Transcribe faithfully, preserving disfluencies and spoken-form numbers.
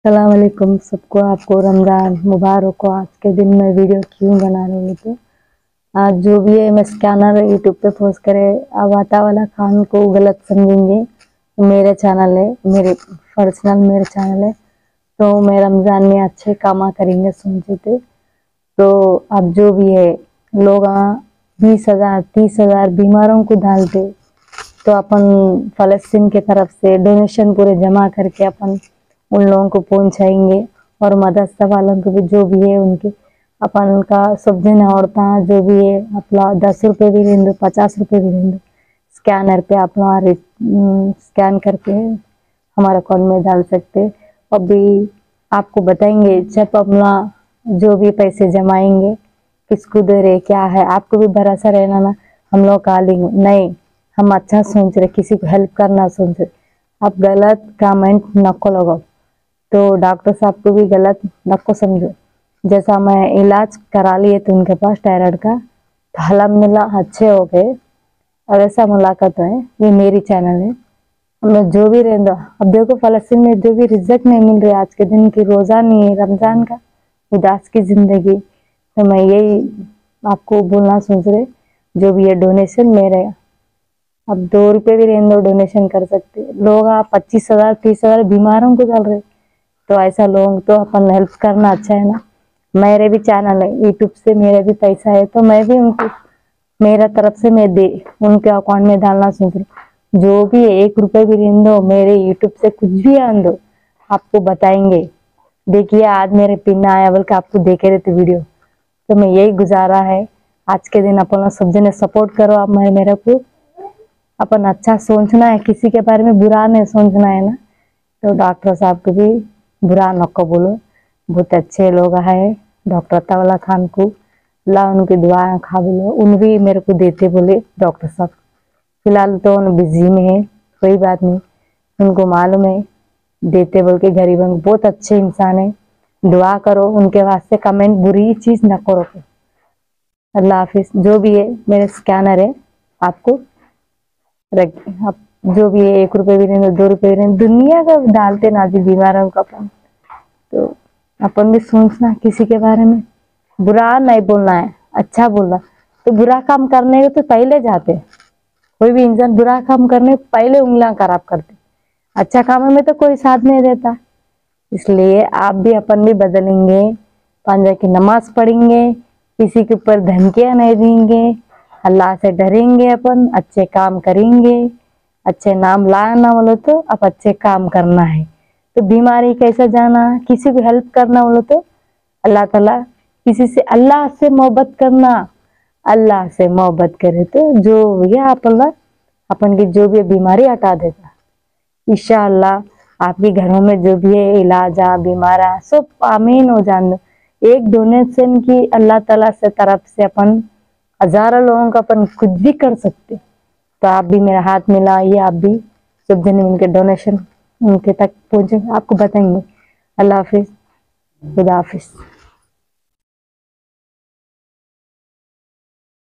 अस्सलाम वालेकुम सबको, आपको रमज़ान मुबारक हो। आज के दिन में वीडियो क्यों बना रही हूँ तो आज जो भी है मैं स्कैनर यूट्यूब पे पोस्ट करे अब आता वाला खान को गलत समझेंगे। मेरे चैनल है, मेरे पर्सनल मेरे चैनल है, तो मैं रमज़ान में अच्छे कामा करेंगे सोचे थे। तो अब जो भी है लोग बीस हजार तीस हजार बीमारों को डालते, तो अपन फलस्तीन के तरफ से डोनेशन पूरे जमा करके अपन उन लोगों को पहुंचाएंगे। और मदरसा वालों को भी जो भी है उनके अपन का सब दिन औरता जो भी है अपना दस रुपये भी लें दो, पचास रुपये भी लें दो, स्कैनर पे अपना स्कैन करके हमारे अकाउंट में डाल सकते। अभी आपको बताएंगे जब अपना जो भी पैसे जमाएंगे किसको दे रहे क्या है, आपको भी भरोसा रहना ना हम लोग काली नहीं, हम अच्छा सोच रहे, किसी को हेल्प करना सोच रहे। आप गलत कमेंट नको लगाओ, तो डॉक्टर साहब को भी गलत नको समझो। जैसा मैं इलाज करा लिए थे उनके पास थायराइड का, तो अल्हम्दुलिल्लाह अच्छे हो गए। और ऐसा मुलाकात है, ये मेरी चैनल है, हम जो भी रहता। अब देखो फलस्तीन में जो भी रिजल्ट नहीं मिल रही आज के दिन की, रोजा नहीं है रमजान का, उदास की जिंदगी, तो मैं यही आपको बोलना सोच रहे जो भी है डोनेशन मेरे अब दो रुपये भी रहने दो डोनेशन कर सकते लोग। आप पच्चीस हजार तीस हजार बीमारों को चल रहे, तो ऐसा लोग तो अपन हेल्प करना अच्छा है ना। मेरे भी चैनल है यूट्यूब से, मेरे भी पैसा है, तो मैं भी उनको मेरा तरफ से मैं दे उनके अकाउंट में डालना सोच रही। जो भी एक रुपए भी रहने दो, मेरे यूट्यूब से कुछ भी आन दो, आपको बताएंगे। देखिए आज मेरे पिन आया बल्कि आपको देखे रहते वीडियो, तो मैं यही गुजारा है आज के दिन अपन सब जने सपोर्ट करो। आप मेरे मेरे को अपन अच्छा सोचना है, किसी के बारे में बुरा नहीं सोचना है ना। तो डॉक्टर साहब को भी बुरा नको बोलो, बहुत अच्छे लोग है। डॉक्टर अताउल्लाह खान को ला उनकी दुआ खा बोलो, उन भी मेरे को देते बोले डॉक्टर साहब। फिलहाल तो उन बिजी में है, कोई बात नहीं, उनको मालूम है देते बोल के। गरीबों बहुत अच्छे इंसान है, दुआ करो उनके वास्ते, कमेंट बुरी चीज न करो। अल्लाह हाफिज। जो भी है मेरे स्कैनर है, आपको रख आप जो भी है एक रुपये भी नहीं दो रुपये भी नहीं, दुनिया का डालते नाजी बीमारों का अपन, तो अपन भी सोचना किसी के बारे में बुरा नहीं बोलना है, अच्छा बोलना। तो बुरा काम करने के तो पहले जाते, कोई भी इंसान बुरा काम करने पहले उंगलियां खराब करते, अच्छा काम में तो कोई साथ नहीं देता। इसलिए आप भी अपन भी बदलेंगे, पांजा की नमाज पढ़ेंगे, किसी के ऊपर धमकियां नहीं देंगे, अल्लाह से डरेंगे, अपन अच्छे काम करेंगे। अच्छे नाम लाना बोलो तो अब अच्छे काम करना है। तो बीमारी कैसे जाना, किसी को हेल्प करना बोलो तो अल्लाह ताला किसी से अल्लाह से मोहब्बत करना, अल्लाह से मोहब्बत करे तो जो ये अपन अपन की जो भी बीमारी हटा देता इंशाअल्लाह। आपके घरों में जो भी है इलाजा बीमारा सब आमीन हो जान। एक डोनेशन की अल्लाह ताला से तरफ से अपन हजारों लोगों का अपन कुछ भी कर सकते। तो आप भी मेरा हाथ मिलाइए, आप भी सब जने उनके डोनेशन उनके तक पहुंचे, आपको बताएंगे। अल्लाह हाफिज, खुदा हाफिज।